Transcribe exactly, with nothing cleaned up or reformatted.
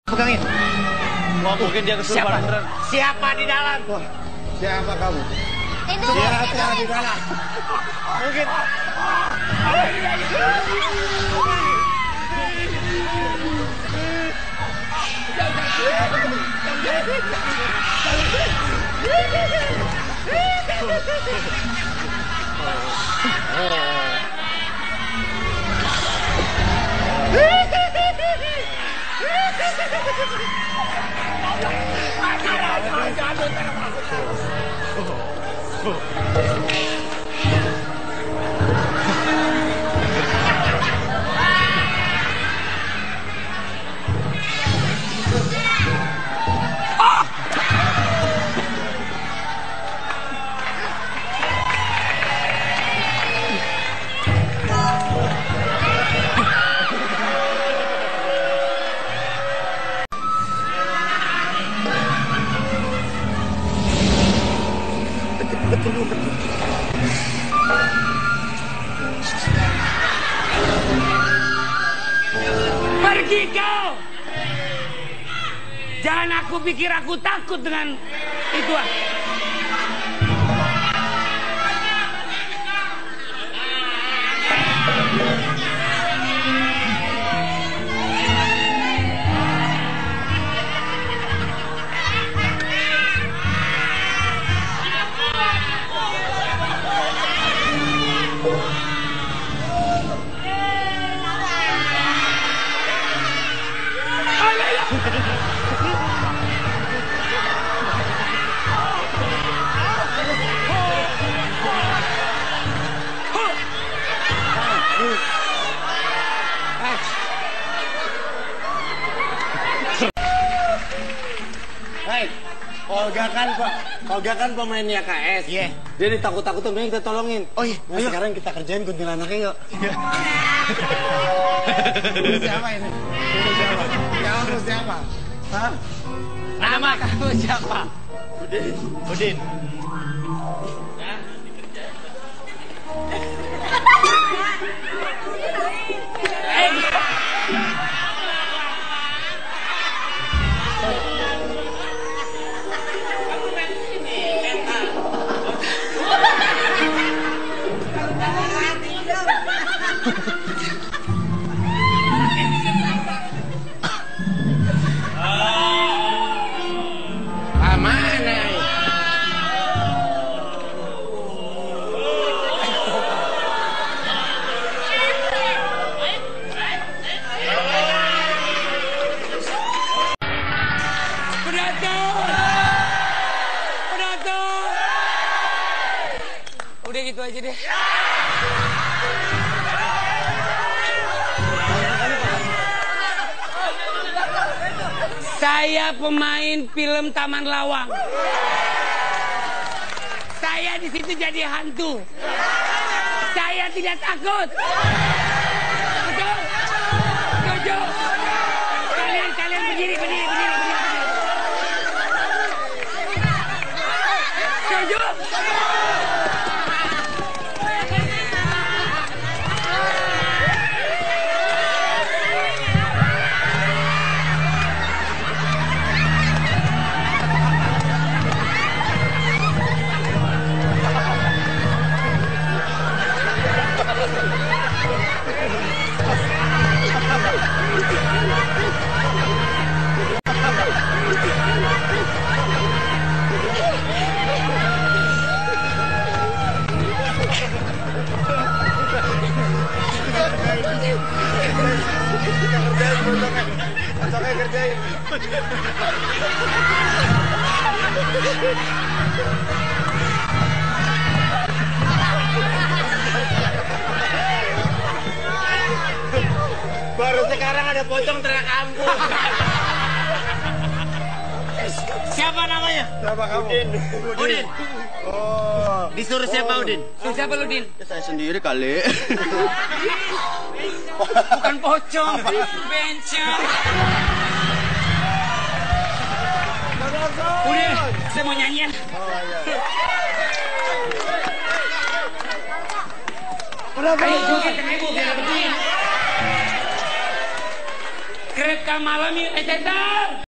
Pegangin. Wah, mungkin dia kesurupan beneran. Siapa di dalam? Wah, siapa kamu? Itu. Siapa di dalam? Mungkin. Pergi kau! Jangan aku pikir aku takut dengan itu. Baik, Olga kan Pak, Olga kan pemainnya K S. Iya. Yeah. Dia ditakut-takutin, mending kita tolongin. Oh iya, nah, ayo. Sekarang kita kerjain kuntilanaknya yuk. Ini siapa ini? Ini siapa? Kamu siapa? Hah? Nama kamu siapa? Udin. Udin. Udah gitu aja deh. Saya pemain film Taman Lawang. Saya di situ jadi hantu. Saya tidak takut. Betul? Setuju? Kalian kalian berdiri, berdiri, berdiri, berdiri. Setuju? Besoknya kerjain. Baru sekarang ada pocong teriak ampun. Siapa namanya? Siapa kamu? Udin. Udin. Oh. Disuruh siapa Udin? Siapa lu, Din? Saya sendiri kali. Bukan pocong, bencong. Udah, saya mau nyanyian. Oh iya. Ayo joget, ayo biar begini. Krek mereka malam yuk, eh Cesar.